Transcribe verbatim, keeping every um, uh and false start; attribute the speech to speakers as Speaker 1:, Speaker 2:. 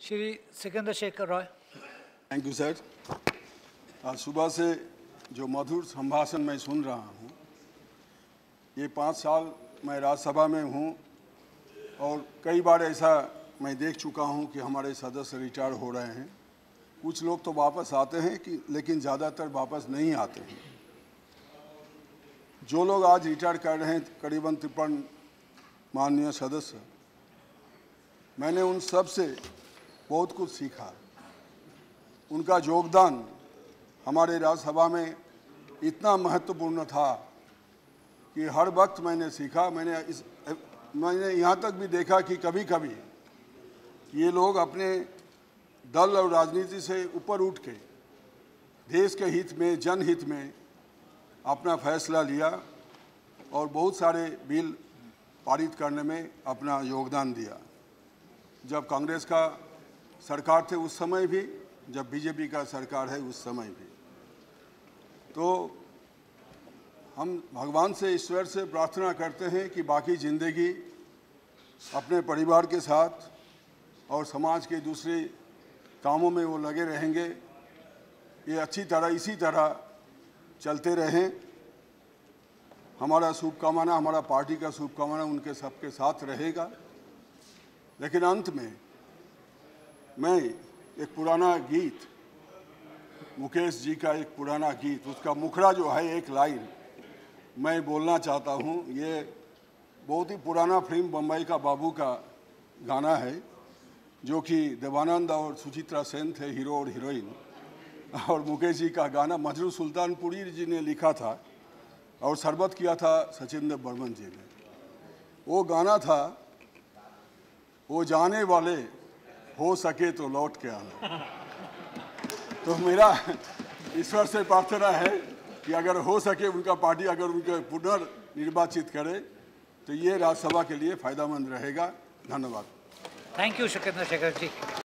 Speaker 1: Shri Sukhendu Shekhar Roy.
Speaker 2: Thank you sir. आज सुबह से जो मधुर संभाषण मैं सुन रहा हूँ, ये पाँच साल मैं राज्यसभा में हूँ और कई बार ऐसा मैं देख चुका हूँ कि हमारे सदस्य रिटायर हो रहे हैं। कुछ लोग तो वापस आते हैं कि लेकिन ज़्यादातर वापस नहीं आते हैं। जो लोग आज रिटायर कर रहे हैं, करीबन तिरपन माननीय सदस्य, मैंने उन सब से बहुत कुछ सीखा। उनका योगदान हमारे राज्यसभा में इतना महत्वपूर्ण था कि हर वक्त मैंने सीखा। मैंने इस मैंने यहाँ तक भी देखा कि कभी कभी ये लोग अपने दल और राजनीति से ऊपर उठ के देश के हित में, जनहित में अपना फैसला लिया और बहुत सारे बिल पारित करने में अपना योगदान दिया। जब कांग्रेस का सरकार थे उस समय भी, जब बीजेपी का सरकार है उस समय भी। तो हम भगवान से, ईश्वर से प्रार्थना करते हैं कि बाकी ज़िंदगी अपने परिवार के साथ और समाज के दूसरे कामों में वो लगे रहेंगे। ये अच्छी तरह इसी तरह चलते रहें। हमारा शुभकामना, हमारा पार्टी का शुभकामना उनके सबके साथ रहेगा। लेकिन अंत में मैं एक पुराना गीत, मुकेश जी का एक पुराना गीत, उसका मुखड़ा जो है, एक लाइन मैं बोलना चाहता हूँ। ये बहुत ही पुराना फिल्म बम्बई का बाबू का गाना है, जो कि देवानंद और सुचित्रा सेन थे हीरो और हीरोइन, और मुकेश जी का गाना मजरू सुल्तानपुरी जी ने लिखा था और शरबत किया था सचिन देव बर्मन जी ने। वो गाना था, वो जाने वाले हो सके तो लौट के आना। तो मेरा ईश्वर से प्रार्थना है कि अगर हो सके उनका पार्टी अगर उनके पुनर्निर्वाचित करे तो ये राज्यसभा के लिए फायदेमंद रहेगा। धन्यवाद।
Speaker 1: Thank you Sukhendu Shekhar ji.